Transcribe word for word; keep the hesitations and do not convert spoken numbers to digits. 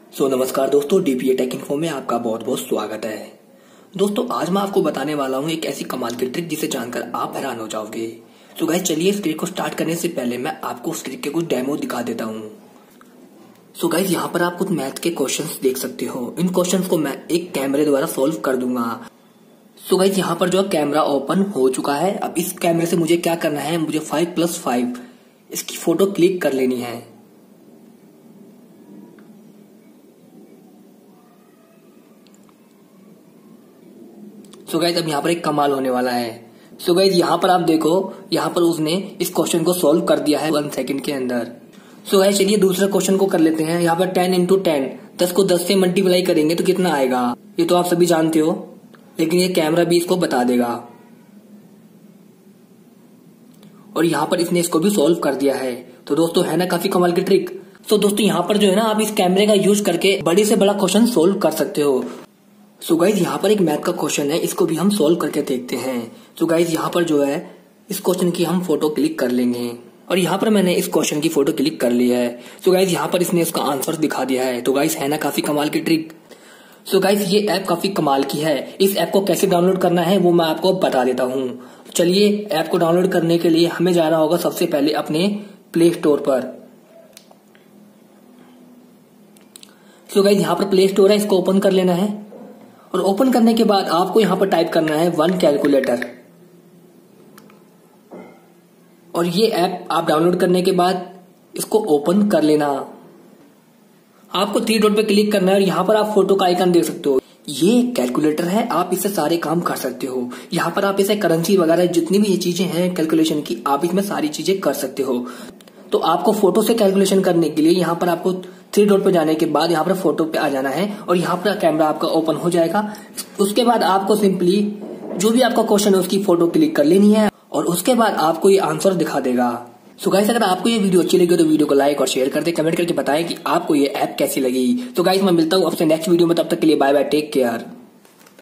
सो so, नमस्कार दोस्तों, DPA take info में आपका बहुत बहुत स्वागत है। दोस्तों आज मैं आपको बताने वाला हूँ एक ऐसी कमाल की ट्रिक जिसे जानकर आप हैरान हो जाओगे। तो गाइस चलिए इस ट्रिक को स्टार्ट करने से पहले मैं आपको उस ट्रिक के कुछ डेमो दिखा देता हूँ। सो गाइस यहाँ पर आप कुछ मैथ के क्वेश्चंस देख सकते हो। इन क्वेश्चंस को मैं एक कैमरे द्वारा सोल्व कर दूंगा। सो गाइस यहाँ पर जो कैमरा ओपन हो चुका है। अब इस कैमरे से मुझे क्या करना है, मुझे फाइव प्लस फाइव इसकी फोटो क्लिक कर लेनी है। सो गाइस अब यहाँ पर एक कमाल होने वाला है। सो गाइस यहाँ पर आप देखो, यहाँ पर उसने इस क्वेश्चन को सॉल्व कर दिया है वन सेकंड के अंदर। सो गाइस चलिए दूसरे क्वेश्चन को कर लेते हैं। यहाँ पर टेन इंटू टेन, दस को दस से मल्टीप्लाई करेंगे तो कितना आएगा, ये तो आप सभी जानते हो, लेकिन ये कैमरा भी इसको बता देगा। और यहाँ पर इसने इसको भी सॉल्व कर दिया है। तो दोस्तों है ना काफी कमाल की ट्रिक। तो दोस्तों यहाँ पर जो है ना आप इस कैमरे का यूज करके बड़े से बड़ा क्वेश्चन सोल्व कर सकते हो। सो गाइज यहाँ पर एक मैथ का क्वेश्चन है, इसको भी हम सोल्व करके देखते हैं। सो गाइज यहाँ पर जो है इस क्वेश्चन की हम फोटो क्लिक कर लेंगे और यहाँ पर मैंने इस क्वेश्चन की फोटो क्लिक कर ली है। सो गाइज यहाँ पर इसने इसका आंसर दिखा दिया है। तो गाइज है ना काफी कमाल की ट्रिक। सो गाइज ये ऐप काफी कमाल की है। इस ऐप को कैसे डाउनलोड करना है वो मैं आपको बता देता हूँ। चलिए ऐप को डाउनलोड करने के लिए हमें जाना होगा सबसे पहले अपने प्ले स्टोर पर। सो गाइज यहाँ पर प्ले स्टोर है, इसको ओपन कर लेना है और ओपन करने के बाद आपको यहां पर टाइप करना है वन कैलकुलेटर। और ये ऐप आप डाउनलोड करने के बाद इसको ओपन कर लेना। आपको थ्री डॉट पे क्लिक करना है और यहां पर आप फोटो का आइकन देख सकते हो। ये कैलकुलेटर है, आप इससे सारे काम कर सकते हो। यहाँ पर आप इसे करेंसी वगैरह जितनी भी ये चीजें हैं कैलकुलेशन की, आप इसमें सारी चीजें कर सकते हो। तो आपको फोटो से कैलकुलेशन करने के लिए यहाँ पर आपको थ्री डॉट पे जाने के बाद यहाँ पर फोटो पे आ जाना है और यहाँ पर कैमरा आपका ओपन हो जाएगा। उसके बाद आपको सिंपली जो भी आपका क्वेश्चन है उसकी फोटो क्लिक कर लेनी है और उसके बाद आपको ये आंसर दिखा देगा। सो गाइस अगर आपको ये वीडियो अच्छी लगी तो वीडियो को लाइक और शेयर कर दे, कमेंट करके बताएं कि आपको ये ऐप कैसी लगी। तो गाइस मैं मिलता हूँ आपसे नेक्स्ट वीडियो में, तब तक के लिए बाय बाय, टेक केयर।